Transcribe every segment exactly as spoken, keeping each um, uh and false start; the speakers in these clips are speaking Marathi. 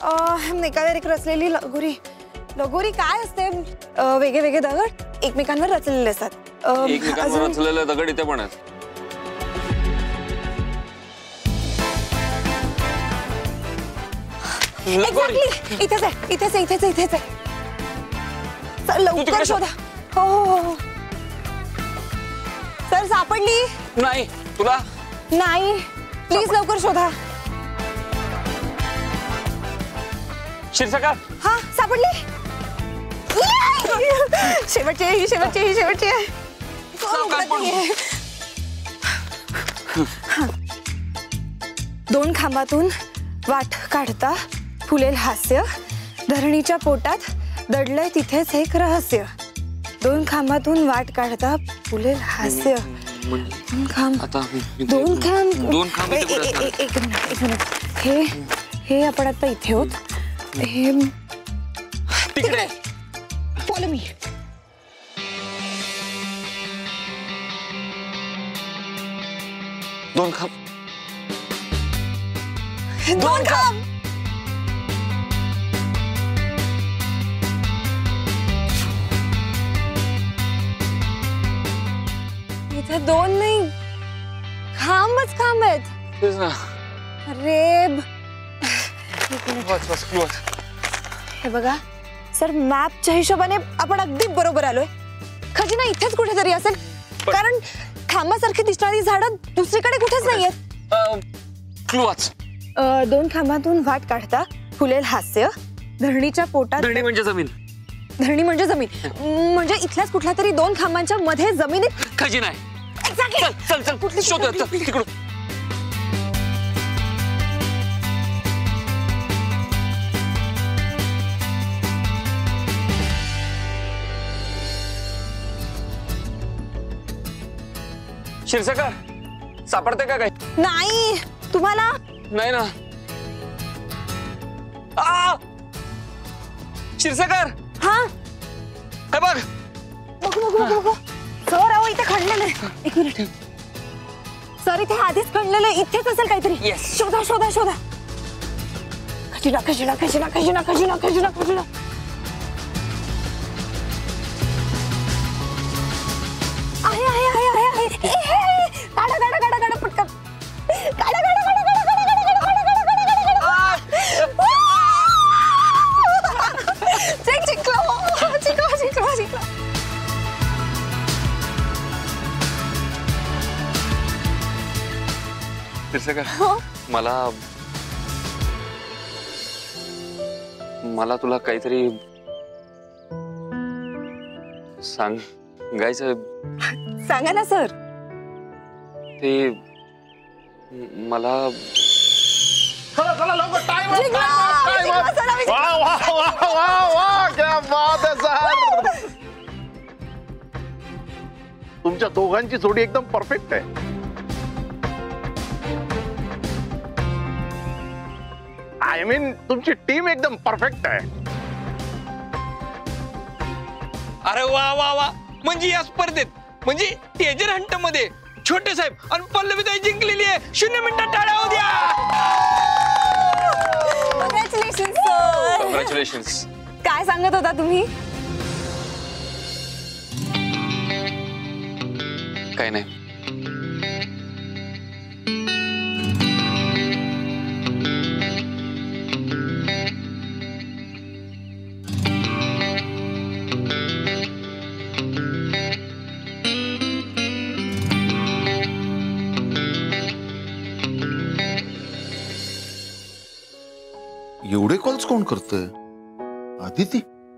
एकावर एक रचलेली लगोरी. लगोरी काय असते? वेगळे वेगळे दगड एकमेकांवर रचलेले असतात. एकमेकांवर रचलेले दगड इथे पण आहेत. एक्झॅक्टली इथेच आहे इथेच आहे इथेच आहे इथेच आहे. सर लवकर शोधा. हो हो हो सर सापडली नाही तुला? नाही प्लीज लवकर शोधा. क्षीरसागर. हा सापडली. शेवटची ही शेवटची ही शेवटची आहे. दोन खांबातून वाट काढता फुलेल हास्य, धरणीच्या पोटात दडलंय तिथेच एक रहस्य. दोन खांबातून वाट काढता फुलेल हास्य. दोन खांब दोन खांब दोन खांब एक मिनिट एक मिनिट. हे हे आपण आता इथे होत. हे तिकडे. Follow me. दोन खांब दोन खांब. इथे दोन नाही खांबच खांब आहेत. तेच ना. अरे वाच वाच वाच. हे बघा सर मॅपच्या हिशोबाने आपण अगदी बरोबर आलोय. खजिना इथेच कुठेतरी असेल कारण खांबासारखी दिसणारी झाडं दुसरीकडे कुठेच नाहीयेत. क्लू वाच. दोन खांबातून वाट काढता फुलेल हास्य, धरणीच्या पोटात. धरणी म्हणजे जमीन. धरणी म्हणजे जमीन म्हणजे इथल्याच कुठल्या तरी दोन खांबांच्या मध्ये जमिनीत खजिना आहे. एक्झॅक्टली. चल चल कुठली शोध तिकडून. क्षीरसागर सापडते का काही? नाही तुम्हाला नाही ना. आ क्षीरसागर. हा हे बघ. बघू बघू बघू. सर अहो इथे खणलेलं आहे. एक मिनिट सर इथे आधीच खणलेलं आहे. इथेच असेल काहीतरी. Yes. शोधा शोधा शोधा. खजिना खजिना खजिना खजिना खजिना खजिना खजिना. आहे आहे आहे आहे आहे. काढा काढा काढा काढा पटकन. काढा काढा काढा काढा काढा काढा काढा काढा काढा. चिक चिकलो चिकलो चिकलो चिकलो. क्षीरसागर मला मला तुला काहीतरी सांगायचं. सांगा ना सर. ते मला चला चला लवकर टाइम वाह वाह वाह वाह वाह क्या बात है सर. तुमच्या दोघांची जोडी एकदम परफेक्ट आहे. आय मीन तुमची टीम एकदम परफेक्ट आहे. अरे वा वा वा. म्हणजे या स्पर्धेत म्हणजे टेजर हंट मध्ये छोटे साहेब आणि पल्लवीताई जिंकलेली आहे. शून्य मिनिटात टाळ्या होऊ द्या. Congratulation sir. कॉंग्रॅच्युलेशन्स. काय सांगत होता तुम्ही? काय नाही. एवढे कॉल्स कोण करतोय? आदिती.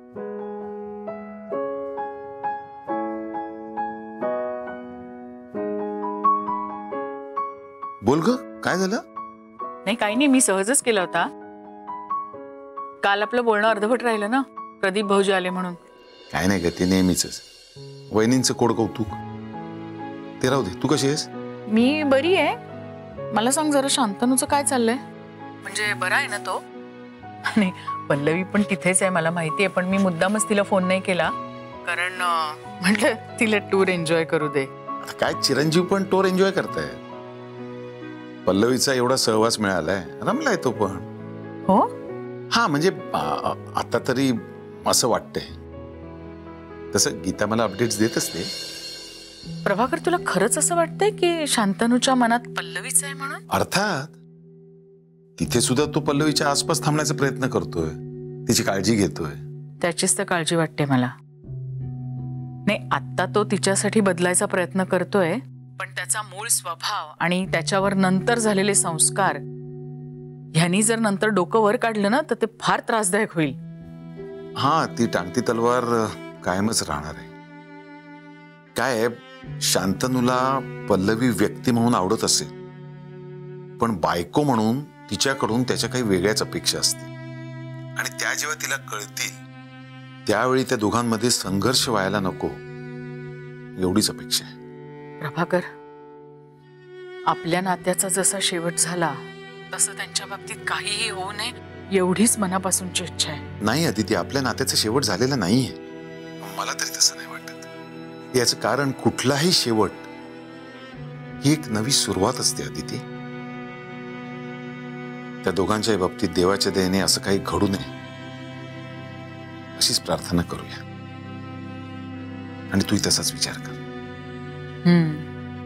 बोल ग काय झालं? नाही काही नाही मी सहजच केला होता. काल आपलं बोलणं अर्धवट राहिलं ना प्रदीप भाऊजी आले म्हणून. काय नाही ग ते नेहमीच. वहिनींचं कोड कौतुक ते राहू दे. तू कशी आहेस? मी बरी आहे. मला सांग जरा शांतनूचं काय चाललंय? म्हणजे बरा आहे ना तो? आणि पल्लवी पण तिथेच आहे मला माहिती आहे पण मी मुद्दामच तिला फोन नाही केला कारण म्हटलं तिला टूर एन्जॉय करू दे. काय चिरंजीव पण टूर एन्जॉय करताय. पल्लवीचा एवढा सहवास मिळालाय रमलाय तो पण. हो हा म्हणजे आ- आता तरी असं वाटतंय. तसं गीता मला अपडेट्स देत असते. प्रभाकर, तुला खरंच असं वाटतंय की शांतनूच्या मनात पल्लवीच आहे म्हणून? अर्थात तिथे सुद्धा तो पल्लवीच्या आसपास थांबण्याचा प्रयत्न करतोय, तिची काळजी घेतोय. त्याचीच तर काळजी वाटते मला. नाही, आता तो तिच्यासाठी बदलायचा प्रयत्न करतोय, पण त्याचा मूळ स्वभाव आणि त्याच्यावर नंतर झालेले संस्कार ह्यांनी जर नंतर डोकं वर काढलं ना तर ते फार त्रासदायक होईल. हा, ती टांगती तलवार कायमच राहणार आहे. काय आहे, शांतनूला पल्लवी व्यक्ती म्हणून आवडत असेल, पण बायको म्हणून तिच्याकडून त्याच्या काही वेगळ्याच अपेक्षा असतील. आणि त्या जेव्हा तिला कळतील त्यावेळी त्या दोघांमध्ये संघर्ष व्हायला नको एवढीच अपेक्षा आहे. प्रभाकर, आपल्या नात्याचा जसा शेवट झाला तसं त्यांच्या बाबतीत काहीही होऊ नये एवढीच मनापासूनची इच्छा आहे. नाही अदिती, आपल्या नात्याचा शेवट झालेला नाहीये. मला तरी तसं नाही वाटत. याचं कारण कुठलाही शेवट ही एक नवी सुरुवात असते अदिती. त्या दोघांच्या बाबतीत देवाच्या दयेने असं काही घडू नये अशीच प्रार्थना करूया. आणि तू तसाच विचार कर. हम्म,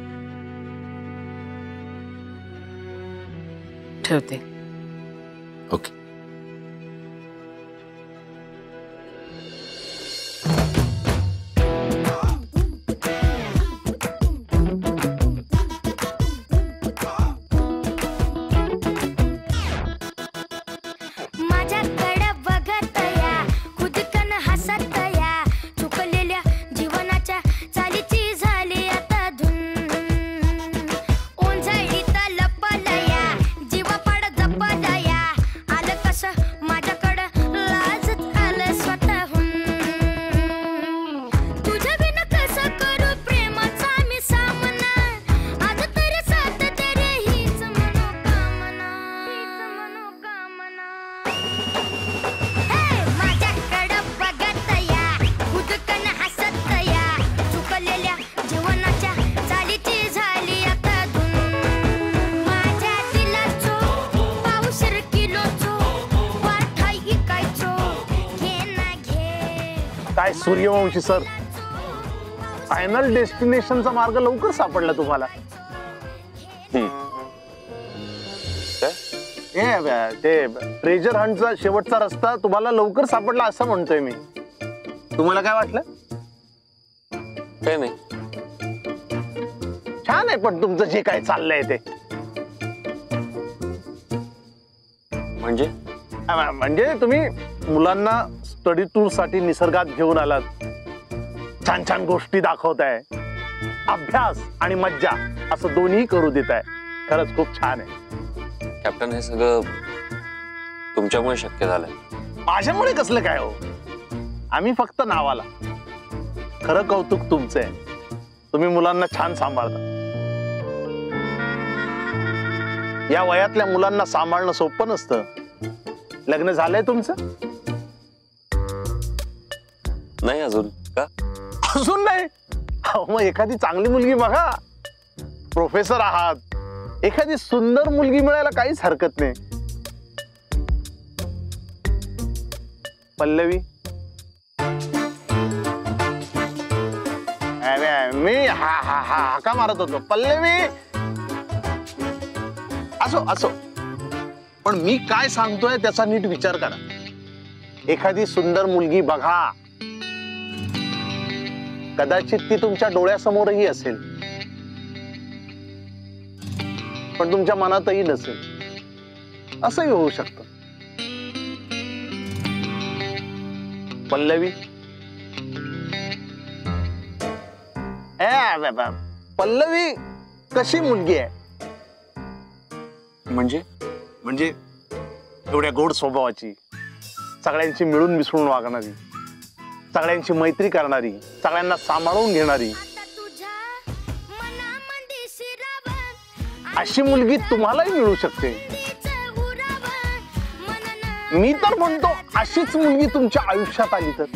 ठेवते. ओके. काय सूर्यवंशी सर, फायनल डेस्टिनेशनचा मार्ग लवकर सापडला तुम्हाला. ते ट्रेजर हंटचा शेवटचा रस्ता तुम्हाला लवकर सापडला असं म्हणतोय मी. तुम्हाला काय वाटलं? काय नाही, छान आहे. पण तुमचं जे काय चाललंय ते म्हणजे म्हणजे तुम्ही मुलांना स्टडी टूर साठी निसर्गात घेऊन आलात, छान छान गोष्टी दाखवताय, अभ्यास आणि मज्जा असं दोन्ही करू देताय. खरंच खूप छान आहे कॅप्टन. हे सगळं तुमच्यामुळे शक्य झालंय. माझ्यामुळे कसलं काय हो, आम्ही फक्त नावाला. खरं कौतुक तुमचं आहे. तुम्ही मुलांना छान सांभाळता. या वयातल्या मुलांना सांभाळणं सोपं नसतं. लग्न झालंय तुमचं? नाही अजून. का अजून नाही? मग एखादी चांगली मुलगी बघा. प्रोफेसर आहात, एखादी सुंदर मुलगी मिळायला काहीच हरकत नाही. पल्लवी, मी हा हा हा हाका मारत होतो. पल्लवी, असो असो, पण मी काय सांगतोय त्याचा नीट विचार करा. एखादी सुंदर मुलगी बघा. कदाचित ती तुमच्या डोळ्यासमोरही असेल, पण तुमच्या मनातही नसेल. असंही होऊ शकतं. पल्लवी, ए पल्लवी कशी मुलगी आहे? म्हणजे म्हणजे एवढ्या गोड स्वभावाची, सगळ्यांची मिळून मिसळून वागणारी, सगळ्यांची मैत्री करणारी, सगळ्यांना सांभाळून घेणारी, अशी मुलगी तुम्हालाही मिळू शकते. मी तर म्हणतो अशीच मुलगी तुमच्या आयुष्यात आली तर.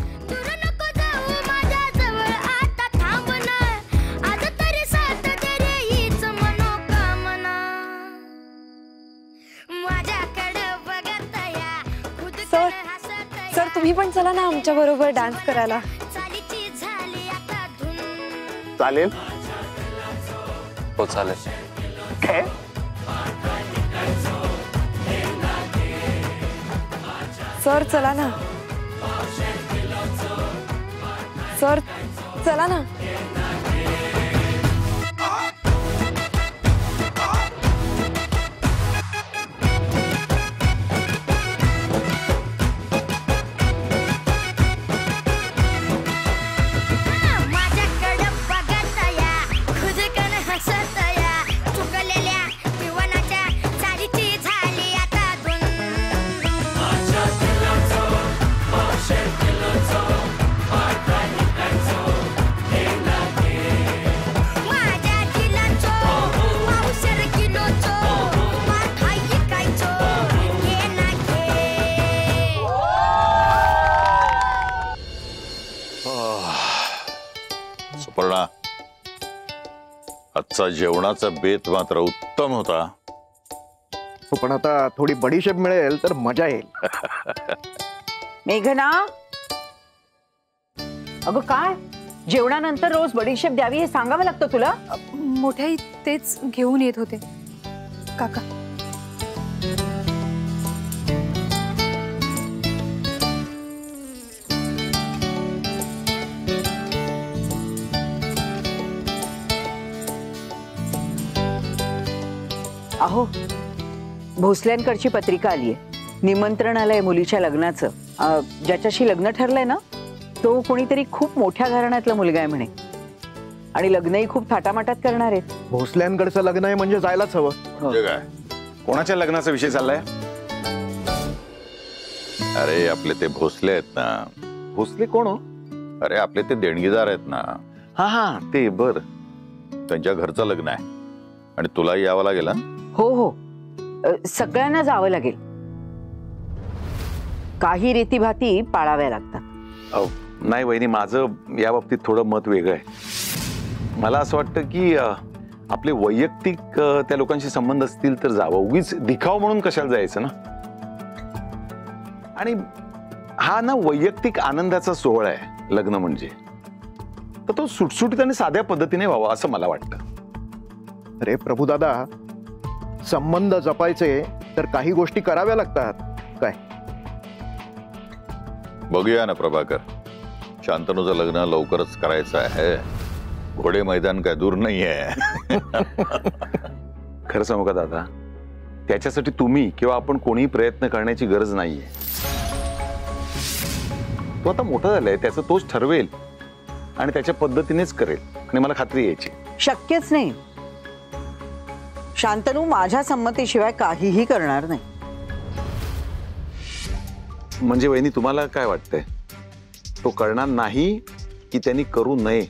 तुम्ही पण चला ना आमच्या बरोबर डान्स करायला. चालेल हो चालेल. काय सर चला ना. सर चला ना. सुपर्णा, आजचा जेवणाचा बेत मात्र उत्तम होता. हो, पण आता थोडी बडीशेप मिळेल तर मजा येईल. मेघना, अगं काय जेवणानंतर रोज बडीशेप द्यावी हे सांगावं लागतं तुला? मोठ्याई तेच घेऊन येत होते काका. अहो, भोसल्यांकडची पत्रिका आलीये. निमंत्रण आलंय मुलीच्या लग्नाचं. अं, ज्याच्याशी लग्न ठरलंय ना तो कोणीतरी खूप मोठ्या घराण्यातला मुलगा आहे म्हणे, आणि लग्नही खूप थाटामाटात करणार आहेत. भोसल्यांकडचं लग्न आहे म्हणजे जायलाच हवं. म्हणजे काय, कोणाच्या लग्नाचा विषय चाललाय? अरे आपले ते भोसले आहेत ना. भोसले कोण हो? अरे आपले ते देणगीदार आहेत ना. हा हा ते बर. त्यांच्या घरचं लग्न आहे आणि तुलाही यावं लागेल. हा? हो हो, अं, सगळ्यांना जावं लागेल. काही रीतीभाती पाळाव्या लागतात. अहो, नाही वहिनी, माझं या बाबतीत थोडं मत वेगळं आहे. मला असं वाटतं की अ, आपले वैयक्तिक अ, त्या लोकांशी संबंध असतील तर जावं. उगीच दिखाव म्हणून कशाला जायचं ना. आणि हा ना वैयक्तिक आनंदाचा सोहळा आहे लग्न म्हणजे, तर तो सुटसुटीत आणि साध्या पद्धतीने व्हावा असं मला वाटतं. अरे प्रभुदादा, संबंध जपायचे तर काही गोष्टी कराव्या लागतात. काय बघूया ना प्रभाकर, शांतनूचं लग्न लवकरच करायचं आहे. घोडे मैदान काय दूर नाही आहे. खरं सांगू का दादा, त्याच्यासाठी तुम्ही किंवा आपण कोणीही प्रयत्न करण्याची गरज नाहीये. तो आता मोठा झालाय, त्याचं तोच ठरवेल आणि त्याच्या पद्धतीनेच करेल, आणि मला खात्री यायची. शक्यच नाही. शांतनू माझ्या संमतीशिवाय काहीही करणार नाही. म्हणजे वहिनी, तुम्हाला काय वाटतंय, तो करणार नाही की त्यांनी करू नये?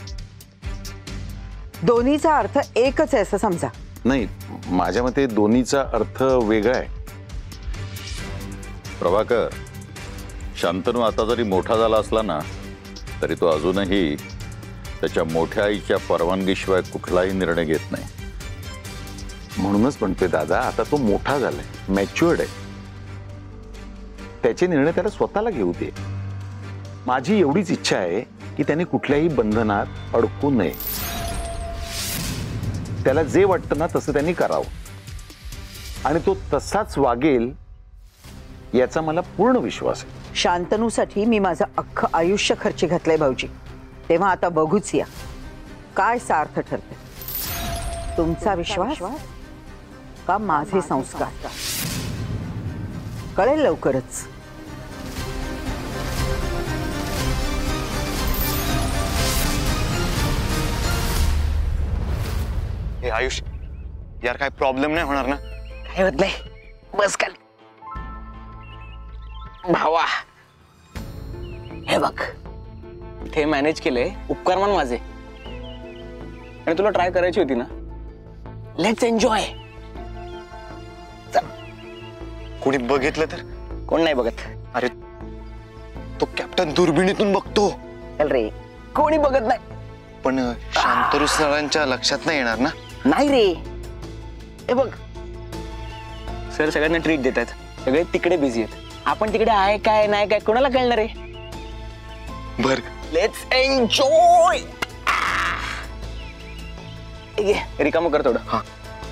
दोन्हीचा अर्थ एकच आहे असं समजा. नाही, माझ्या मते दोन्हीचा अर्थ वेगळा आहे. प्रभाकर, शांतनू आता जरी मोठा झाला असला ना तरी तो अजूनही त्याच्या मोठ्या आईच्या परवानगीशिवाय कुठलाही निर्णय घेत नाही. म्हणूनच म्हणतोय दादा, आता तो मोठा झालाय, मॅच्युअर्ड आहे. त्याचे निर्णय त्याला स्वतःला घेऊ दे. माझी एवढीच इच्छा आहे की त्याने कुठल्याही बंधनात अडकू नये. त्याला जे वाटतं ना तसं त्यांनी करावं, आणि तो तसाच वागेल याचा मला पूर्ण विश्वास आहे. शांतनूसाठी मी माझं अख्खं आयुष्य खर्ची घातलंय भाऊजी. तेव्हा आता बघूच या काय सार्थ ठरते. तुमचा विश्वास का माझे संस्कार, कळेल लवकरच. हे आयुष, यार काय प्रॉब्लेम नाही होणार ना? काय होत नाही, बस खाली. भावा, हे बघ, ते मॅनेज केले, उपकार मान माझे. आणि तुला ट्राय करायची होती ना, लेट्स एन्जॉय. कोणी बघितलं तर? कोण नाही बघत. अरे तो कॅप्टन दुर्बिणीतून बघतो. चल रे, कोणी बघत नाही. पण शांतरू सरांच्या लक्षात नाही येणार ना? नाही रे, हे बघ, सर सगळ्यांना ट्रीट देतात, सगळे तिकडे बिझी आहेत. आपण तिकडे आहे काय नाही काय कोणाला कळणार आहे. बर लेट्स एन्जॉय. रिकाम कर थोडं. हा.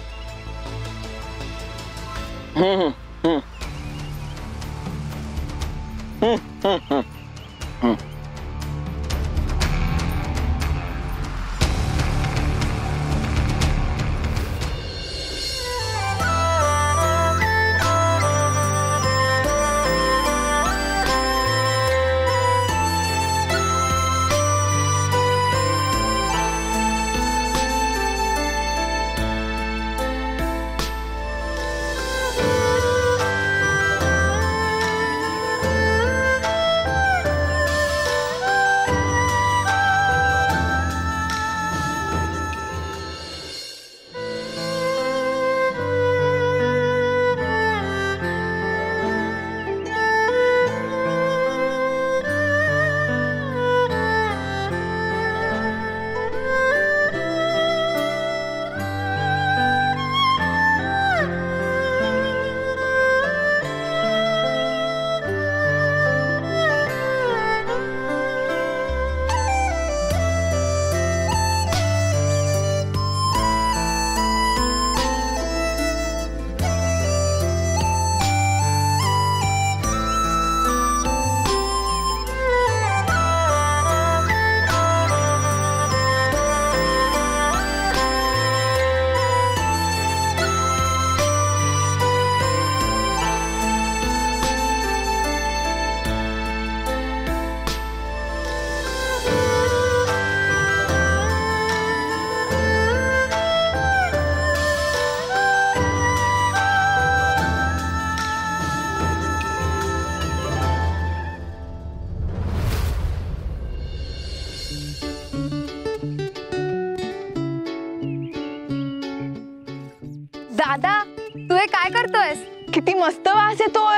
हम्म हम्म हम्म हम्म हम्म हम्म. दादा तू हे काय करतोयस? किती मस्त वास येतोय.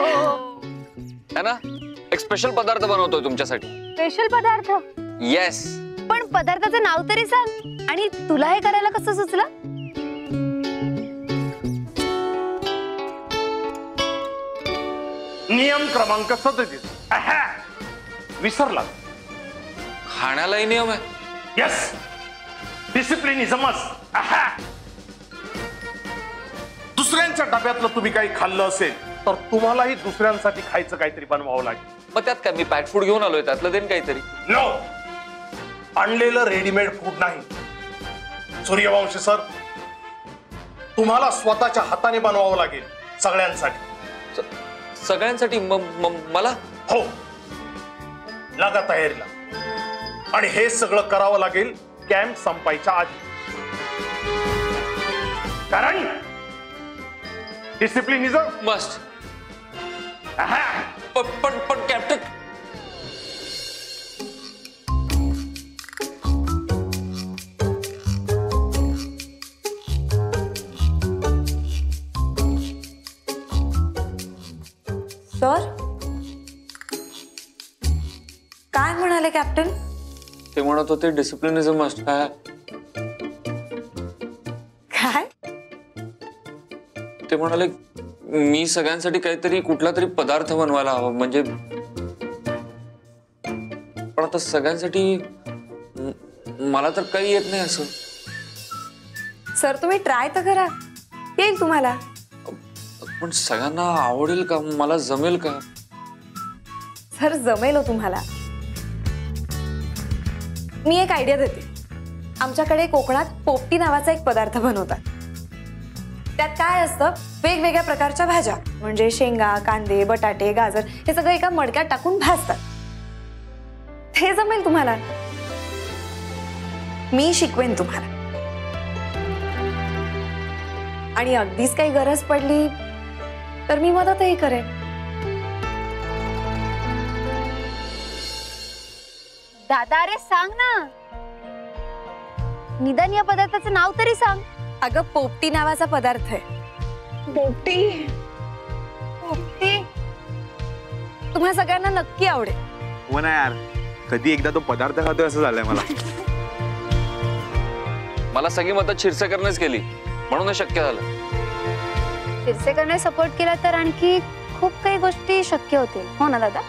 है ना, एक स्पेशल पदार्थ बनवतोय तुमच्यासाठी. स्पेशल पदार्थ? येस. पण पदार्थाचं नाव तरी सांग. आणि तुला हे करायला कसं सुचलं? नियम क्रमांक सदतीस. विसरला? खाण्यालाही नियम आहे. Yes, discipline is a must. दुसऱ्यांच्या डब्यातलं तुम्ही काही खाल्लं असेल तर तुम्हालाही दुसऱ्यांसाठी खायचं काहीतरी बनवावं लागेल. मग त्यात काय, मी पॅक फूड घेऊन आलोय, त्यातलं देईन काहीतरी. नो, आणलेलं रेडीमेड फूड नाही. सूर्यवंशी सर, तुम्हाला स्वतःच्या हाताने बनवावं लागेल सगळ्यांसाठी. सगळ्यांसाठी? मला? हो, लागा तयारीला. आणि हे सगळं करावं लागेल कॅम्प संपायच्या आधी. कारण डिसिप्लिन इज अ मस्ट. पण पण पण कॅप्टन, सर काय म्हणाले कॅप्टन? ते म्हणत होते डिसिप्लिन इज अ मस्ट. काय काय? ते म्हणाले मी सगळ्यांसाठी काहीतरी कुठला तरी पदार्थ बनवायला हवा. म्हणजे पण आता सगळ्यांसाठी मला तर काही येत नाही असं. सर तुम्ही ट्राय तर करा, येईल तुम्हाला. पण सगळ्यांना आवडेल का? मला जमेल का? सर जमेल हो तुम्हाला. मी एक आयडिया देते. आमच्याकडे कोकणात पोपटी नावाचा एक पदार्थ बनवतात. त्यात काय असतं, वेगवेगळ्या प्रकारच्या भाज्या म्हणजे शेंगा, कांदे, बटाटे, गाजर हे सगळं एका मडक्यात टाकून भाजतात. हे जमेल तुम्हाला. मी शिकवेन तुम्हाला. आणि अगदीच काही गरज पडली तर मी मदतही करेन. दादा अरे सांग ना, निदान या पदार्थाचं नाव तरी सांग. अगं पोपटी नावाचा पदार्थ आहे. पोपटी? पोपटी तुम्हा सगळ्यांना नक्की आवडेल. हो ना यार, कधी एकदा तो पदार्थ खातोय असं झालंय मला. मला सगळी मदत क्षीरसागरनेच केली म्हणून हे शक्य झालं. क्षीरसागरने सपोर्ट केला तर आणखी खूप काही गोष्टी शक्य होतील, हो ना दादा?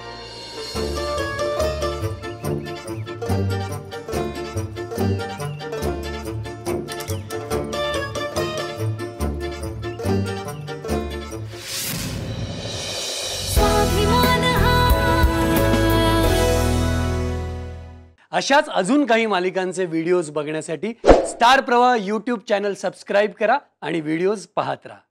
अशाच अजून काही मालिकांचे व्हिडिओज बघण्यासाठी स्टार प्रवाह यूट्यूब चॅनल सबस्क्राईब करा आणि व्हिडिओज पाहत राहा.